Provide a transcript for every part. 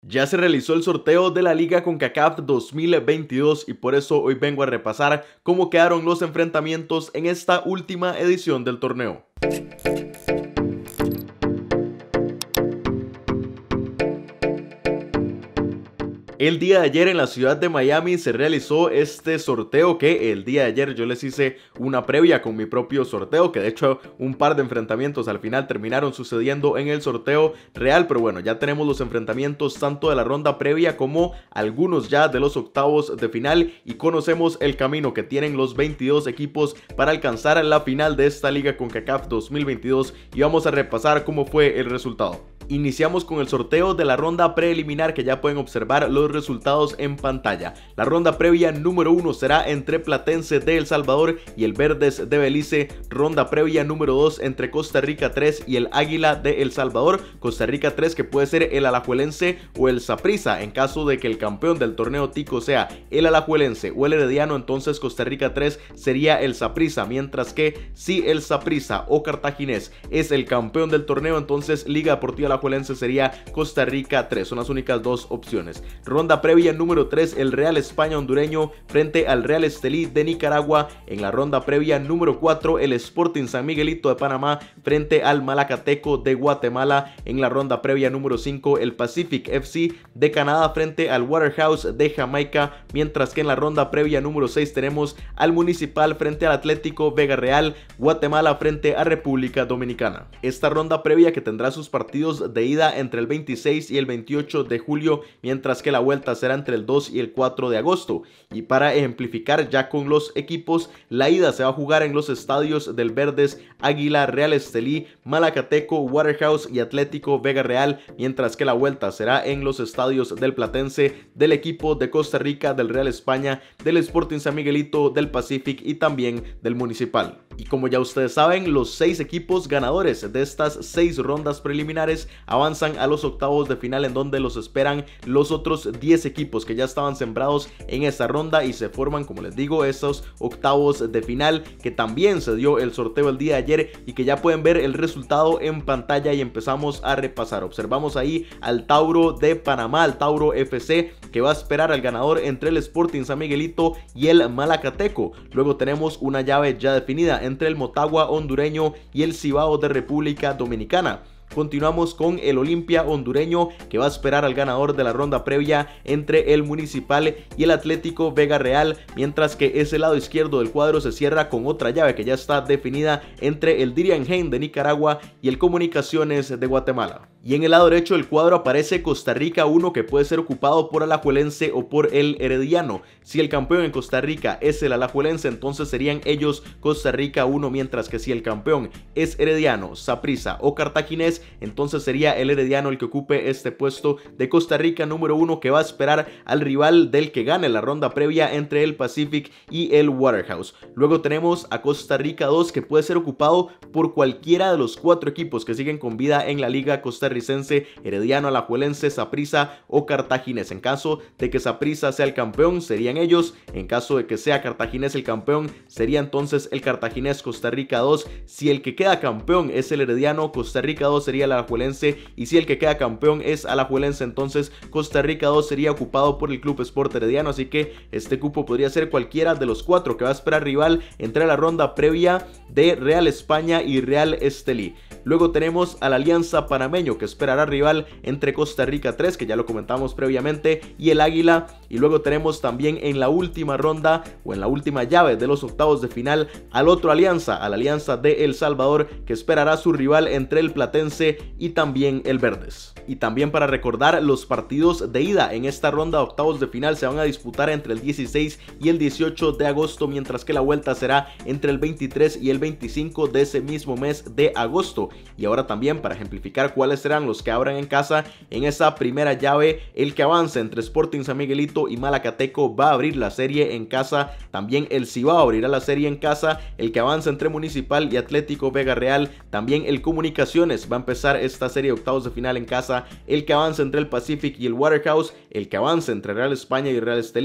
Ya se realizó el sorteo de la Liga CONCACAF 2022 y por eso hoy vengo a repasar cómo quedaron los enfrentamientos en esta última edición del torneo. El día de ayer en la ciudad de Miami se realizó este sorteo que el día de ayer yo les hice una previa con mi propio sorteo, que de hecho un par de enfrentamientos al final terminaron sucediendo en el sorteo real, pero bueno, ya tenemos los enfrentamientos tanto de la ronda previa como algunos ya de los octavos de final y conocemos el camino que tienen los 22 equipos para alcanzar la final de esta Liga CONCACAF 2022 y vamos a repasar cómo fue el resultado. Iniciamos con el sorteo de la ronda preliminar, que ya pueden observar los resultados en pantalla. La ronda previa número 1 será entre Platense de El Salvador y el Verdes de Belice. Ronda previa número 2 entre Costa Rica 3 y el Águila de El Salvador. Costa Rica 3 que puede ser el Alajuelense o el Saprissa. En caso de que el campeón del torneo tico sea el Alajuelense o el Herediano, entonces Costa Rica 3 sería el Saprissa. Mientras que si el Saprissa o Cartaginés es el campeón del torneo, entonces Liga Deportiva Alajuelense sería Costa Rica 3. Son las únicas dos opciones. Ronda previa número 3, el Real España hondureño frente al Real Estelí de Nicaragua. En la ronda previa número 4, el Sporting San Miguelito de Panamá frente al Malacateco de Guatemala. En la ronda previa número 5, el Pacific FC de Canadá frente al Waterhouse de Jamaica. Mientras que en la ronda previa número 6 tenemos al Municipal frente al Atlético Vega Real, Guatemala frente a República Dominicana. Esta ronda previa que tendrá sus partidos de ida entre el 26 y el 28 de julio, mientras que la vuelta será entre el 2 y el 4 de agosto. Y para ejemplificar ya con los equipos, la ida se va a jugar en los estadios del Verdes, Águila, Real Estelí, Malacateco, Waterhouse y Atlético Vega Real, mientras que la vuelta será en los estadios del Platense, del equipo de Costa Rica, del Real España, del Sporting San Miguelito, del Pacific y también del Municipal. Y como ya ustedes saben, los 6 equipos ganadores de estas 6 rondas preliminares avanzan a los octavos de final, en donde los esperan los otros 10 equipos que ya estaban sembrados en esta ronda y se forman, como les digo, esos octavos de final, que también se dio el sorteo el día de ayer y que ya pueden ver el resultado en pantalla y empezamos a repasar. Observamos ahí al Tauro de Panamá, al Tauro FC, que va a esperar al ganador entre el Sporting San Miguelito y el Malacateco. Luego tenemos una llave ya definida entre el Motagua hondureño y el Cibao de República Dominicana. Continuamos con el Olimpia hondureño, que va a esperar al ganador de la ronda previa entre el Municipal y el Atlético Vega Real, mientras que ese lado izquierdo del cuadro se cierra con otra llave que ya está definida entre el Diriangén de Nicaragua y el Comunicaciones de Guatemala. Y en el lado derecho del cuadro aparece Costa Rica 1, que puede ser ocupado por Alajuelense o por el Herediano. Si el campeón en Costa Rica es el Alajuelense, entonces serían ellos Costa Rica 1, mientras que si el campeón es Herediano, Saprissa o Cartaginés, entonces sería el Herediano el que ocupe este puesto de Costa Rica número 1, que va a esperar al rival del que gane la ronda previa entre el Pacific y el Waterhouse. Luego tenemos a Costa Rica 2, que puede ser ocupado por cualquiera de los 4 equipos que siguen con vida en la Liga Costarricense: Herediano, Alajuelense, Saprissa o Cartaginés. En caso de que Saprissa sea el campeón, serían ellos. En caso de que sea Cartaginés el campeón, sería entonces el Cartaginés Costa Rica 2. Si el que queda campeón es el Herediano, Costa Rica 2 sería el Alajuelense, y si el que queda campeón es Alajuelense, entonces Costa Rica 2 sería ocupado por el Club Sport Herediano. Así que este cupo podría ser cualquiera de los 4 que va a esperar rival entre la ronda previa de Real España y Real Estelí. Luego tenemos al Alianza Panameño, que esperará rival entre Costa Rica 3, que ya lo comentamos previamente, y el Águila. Y luego tenemos también en la última ronda o en la última llave de los octavos de final al otro Alianza, a la Alianza de El Salvador, que esperará su rival entre el Platense y también el Verdes. Y también para recordar, los partidos de ida en esta ronda de octavos de final se van a disputar entre el 16 y el 18 de agosto, mientras que la vuelta será entre el 23 y el 25 de ese mismo mes de agosto. Y ahora también, para ejemplificar cuáles serán los que abran en casa en esa primera llave, el que avance entre Sporting San Miguelito y Malacateco va a abrir la serie en casa. También el Cibao abrirá la serie en casa. El que avance entre Municipal y Atlético Vega Real, también el Comunicaciones va a empezar esta serie de octavos de final en casa. El que avance entre el Pacific y el Waterhouse, el que avance entre Real España y Real Estelí,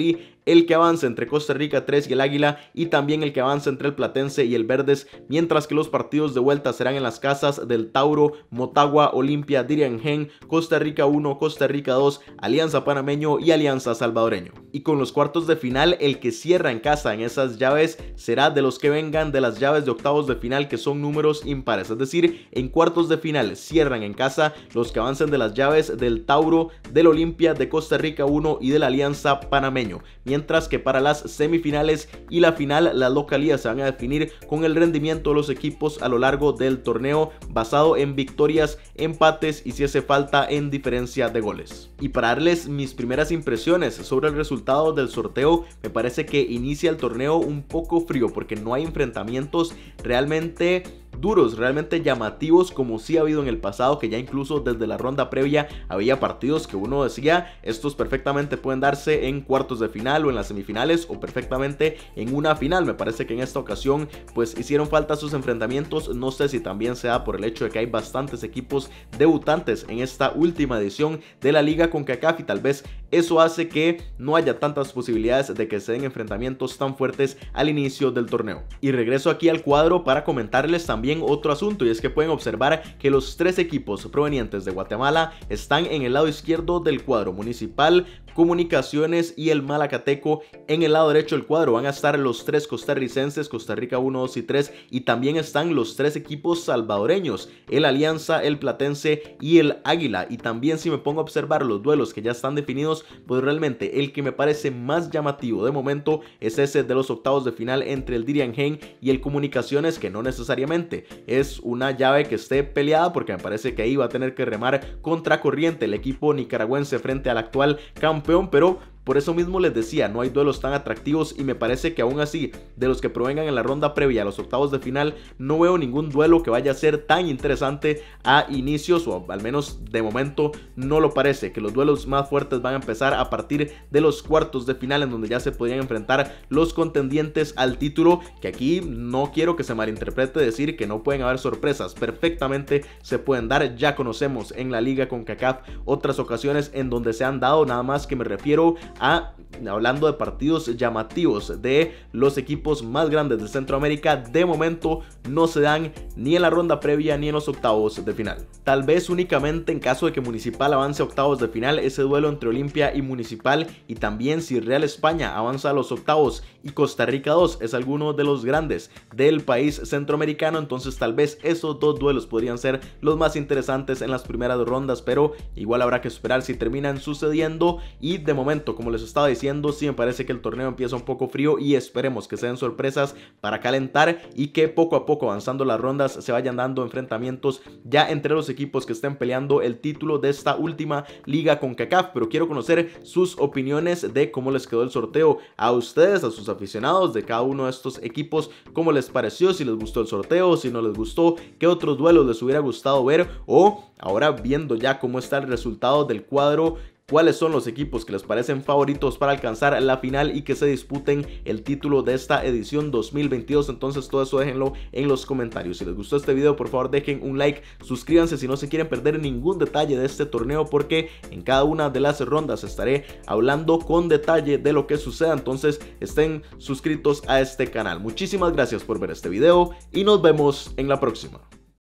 el que avanza entre Costa Rica 3 y el Águila, y también el que avanza entre el Platense y el Verdes, mientras que los partidos de vuelta serán en las casas del Tauro, Motagua, Olimpia, Diriangén, Costa Rica 1, Costa Rica 2, Alianza Panameño y Alianza Salvadoreño. Y con los cuartos de final, el que cierra en casa en esas llaves será de los que vengan de las llaves de octavos de final, que son números impares, es decir, en cuartos de final cierran en casa los que avancen de las llaves del Tauro, del Olimpia, de Costa Rica 1 y de la Alianza Panameño, mientras que para las semifinales y la final las localías se van a definir con el rendimiento de los equipos a lo largo del torneo, basado en victorias, empates y si hace falta en diferencia de goles. Y para darles mis primeras impresiones sobre el resultado del sorteo, me parece que inicia el torneo un poco frío porque no hay enfrentamientos realmente duros, realmente llamativos como sí ha habido en el pasado, que ya incluso desde la ronda previa había partidos que uno decía estos perfectamente pueden darse en cuartos de final o en las semifinales o perfectamente en una final. Me parece que en esta ocasión pues hicieron falta sus enfrentamientos, no sé si también se da por el hecho de que hay bastantes equipos debutantes en esta última edición de la Liga CONCACAF y tal vez eso hace que no haya tantas posibilidades de que se den enfrentamientos tan fuertes al inicio del torneo. Y regreso aquí al cuadro para comentarles también otro asunto, y es que pueden observar que los tres equipos provenientes de Guatemala están en el lado izquierdo del cuadro. Municipal, Comunicaciones y el Malacateco. En el lado derecho del cuadro van a estar los tres costarricenses, Costa Rica 1, 2 y 3, y también están los tres equipos salvadoreños, el Alianza, el Platense y el Águila. Y también si me pongo a observar los duelos que ya están definidos, pues realmente el que me parece más llamativo de momento es ese de los octavos de final entre el Diriangén y el Comunicaciones, que no necesariamente es una llave que esté peleada, porque me parece que ahí va a tener que remar contra corriente el equipo nicaragüense frente al actual campeón, pero por eso mismo les decía, no hay duelos tan atractivos y me parece que aún así, de los que provengan en la ronda previa a los octavos de final, no veo ningún duelo que vaya a ser tan interesante a inicios, o al menos de momento no lo parece, que los duelos más fuertes van a empezar a partir de los cuartos de final, en donde ya se podrían enfrentar los contendientes al título, que aquí no quiero que se malinterprete decir que no pueden haber sorpresas, perfectamente se pueden dar. Ya conocemos en la Liga CONCACAF otras ocasiones en donde se han dado, nada más que me refiero hablando de partidos llamativos de los equipos más grandes de Centroamérica. De momento no se dan ni en la ronda previa ni en los octavos de final. Tal vez únicamente en caso de que Municipal avance a octavos de final, ese duelo entre Olimpia y Municipal, y también si Real España avanza a los octavos y Costa Rica 2 es alguno de los grandes del país centroamericano, entonces tal vez esos dos duelos podrían ser los más interesantes en las primeras rondas, pero igual habrá que esperar si terminan sucediendo. Y de momento, como les estaba diciendo, sí me parece que el torneo empieza un poco frío y esperemos que sean sorpresas para calentar y que poco a poco, avanzando las rondas, se vayan dando enfrentamientos ya entre los equipos que estén peleando el título de esta última Liga CONCACAF. Pero quiero conocer sus opiniones de cómo les quedó el sorteo a ustedes, a sus aficionados de cada uno de estos equipos, cómo les pareció, si les gustó el sorteo, si no les gustó, qué otros duelos les hubiera gustado ver, o ahora viendo ya cómo está el resultado del cuadro, cuáles son los equipos que les parecen favoritos para alcanzar la final y que se disputen el título de esta edición 2022. Entonces todo eso déjenlo en los comentarios. Si les gustó este video, por favor dejen un like, suscríbanse si no se quieren perder ningún detalle de este torneo, porque en cada una de las rondas estaré hablando con detalle de lo que suceda. Entonces estén suscritos a este canal. Muchísimas gracias por ver este video y nos vemos en la próxima.